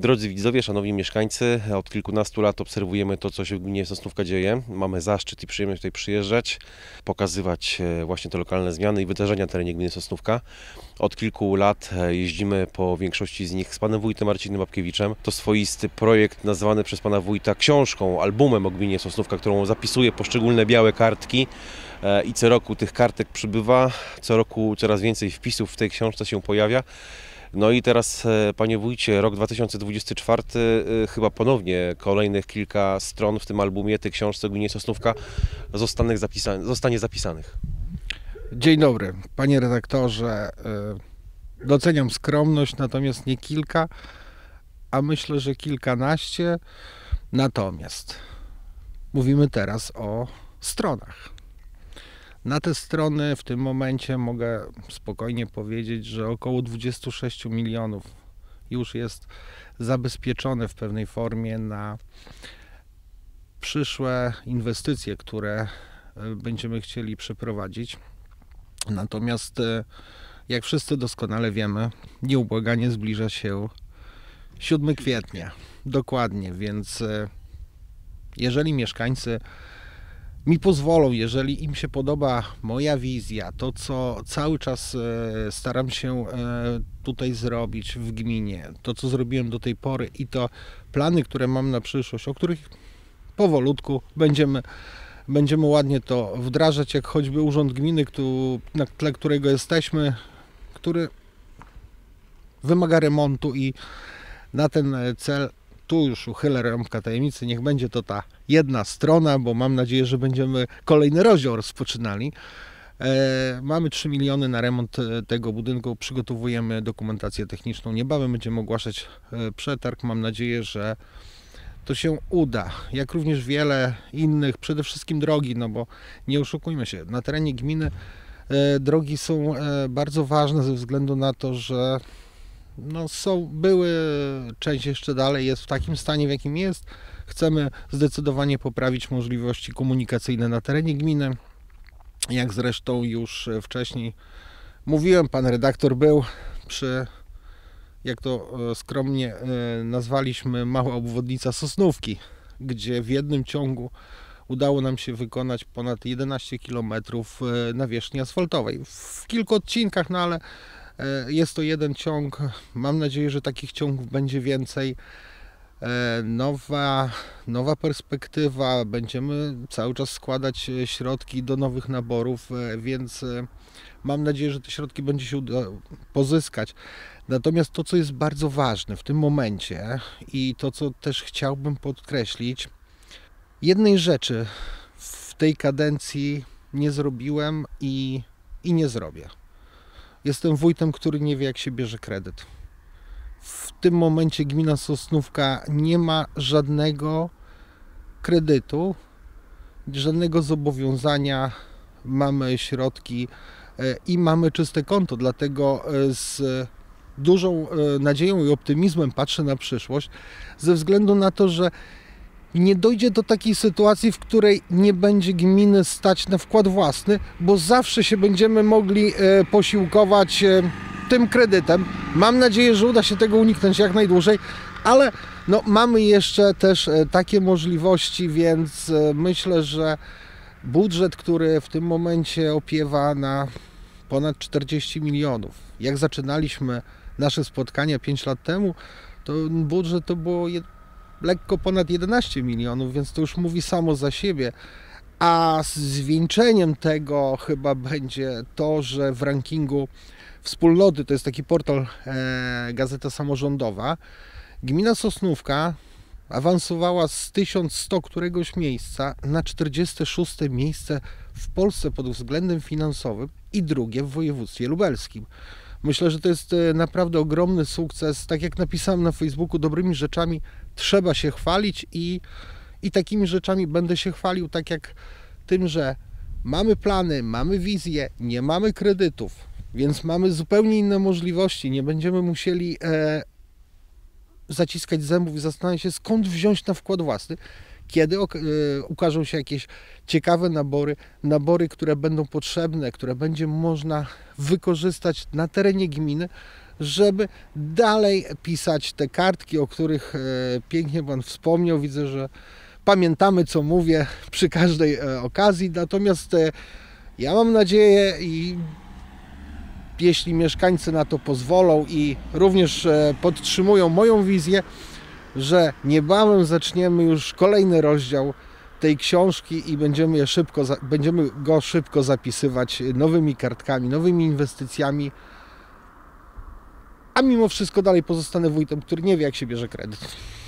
Drodzy widzowie, szanowni mieszkańcy, od kilkunastu lat obserwujemy to, co się w gminie Sosnówka dzieje. Mamy zaszczyt i przyjemność tutaj przyjeżdżać, pokazywać właśnie te lokalne zmiany i wydarzenia na terenie gminy Sosnówka. Od kilku lat jeździmy po większości z nich z panem wójtem Marcinem Babkiewiczem. To swoisty projekt nazwany przez pana wójta książką, albumem o gminie Sosnówka, którą zapisuje poszczególne białe kartki. I co roku tych kartek przybywa, co roku coraz więcej wpisów w tej książce się pojawia. No i teraz, panie wójcie, rok 2024, chyba ponownie kolejnych kilka stron w tym albumie, tej książce o gminie Sosnówka zostanie zapisanych. Dzień dobry, panie redaktorze. Doceniam skromność, natomiast nie kilka, a myślę, że kilkanaście. Natomiast mówimy teraz o stronach. Na te strony w tym momencie mogę spokojnie powiedzieć, że około 26 milionów już jest zabezpieczone w pewnej formie na przyszłe inwestycje, które będziemy chcieli przeprowadzić. Natomiast jak wszyscy doskonale wiemy, nieubłaganie zbliża się 7 kwietnia. Dokładnie, więc jeżeli mieszkańcy mi pozwolą, jeżeli im się podoba moja wizja, to co cały czas staram się tutaj zrobić w gminie, to co zrobiłem do tej pory i to plany, które mam na przyszłość, o których powolutku będziemy ładnie to wdrażać, jak choćby urząd gminy, na tle którego jesteśmy, który wymaga remontu i na ten cel tu już uchylę rąbka tajemnicy, niech będzie to ta jedna strona, bo mam nadzieję, że będziemy kolejny rozdział rozpoczynali. Mamy 3 miliony na remont tego budynku, przygotowujemy dokumentację techniczną, niebawem będziemy ogłaszać przetarg, mam nadzieję, że to się uda, jak również wiele innych, przede wszystkim drogi, no bo nie oszukujmy się, na terenie gminy drogi są bardzo ważne ze względu na to, że były, część jeszcze dalej jest w takim stanie, w jakim jest. Chcemy zdecydowanie poprawić możliwości komunikacyjne na terenie gminy. Jak zresztą już wcześniej mówiłem, pan redaktor był przy, jak to skromnie nazwaliśmy, mała obwodnica Sosnówki, gdzie w jednym ciągu udało nam się wykonać ponad 11 km nawierzchni asfaltowej. W kilku odcinkach, no ale jest to jeden ciąg. Mam nadzieję, że takich ciągów będzie więcej. Nowa perspektywa. Będziemy cały czas składać środki do nowych naborów, więc mam nadzieję, że te środki będzie się udało pozyskać. Natomiast to, co jest bardzo ważne w tym momencie i to, co też chciałbym podkreślić, jednej rzeczy w tej kadencji nie zrobiłem i nie zrobię. Jestem wójtem, który nie wie, jak się bierze kredyt. W tym momencie gmina Sosnówka nie ma żadnego kredytu, żadnego zobowiązania. Mamy środki i mamy czyste konto, dlatego z dużą nadzieją i optymizmem patrzę na przyszłość, ze względu na to, że nie dojdzie do takiej sytuacji, w której nie będzie gminy stać na wkład własny, bo zawsze się będziemy mogli posiłkować tym kredytem. Mam nadzieję, że uda się tego uniknąć jak najdłużej, ale mamy jeszcze też takie możliwości, więc myślę, że budżet, który w tym momencie opiewa na ponad 40 milionów. Jak zaczynaliśmy nasze spotkania 5 lat temu, to budżet to było lekko ponad 11 milionów, więc to już mówi samo za siebie. A zwieńczeniem tego chyba będzie to, że w rankingu Wspólnoty, to jest taki portal, Gazeta Samorządowa, gmina Sosnówka awansowała z 1100 któregoś miejsca na 46 miejsce w Polsce pod względem finansowym i drugie w województwie lubelskim. Myślę, że to jest naprawdę ogromny sukces. Tak jak napisałem na Facebooku, dobrymi rzeczami trzeba się chwalić i takimi rzeczami będę się chwalił, tak jak tym, że mamy plany, mamy wizję, nie mamy kredytów, więc mamy zupełnie inne możliwości. Nie będziemy musieli zaciskać zębów i zastanawiać się, skąd wziąć na wkład własny, kiedy ukażą się jakieś ciekawe nabory, które będą potrzebne, które będzie można wykorzystać na terenie gminy, żeby dalej pisać te kartki, o których pięknie Pan wspomniał. Widzę, że pamiętamy, co mówię przy każdej okazji, natomiast ja mam nadzieję, i jeśli mieszkańcy na to pozwolą i również podtrzymują moją wizję, że niebawem zaczniemy już kolejny rozdział tej książki i będziemy go szybko zapisywać nowymi kartkami, nowymi inwestycjami, a mimo wszystko dalej pozostanę wójtem, który nie wie, jak się bierze kredyt.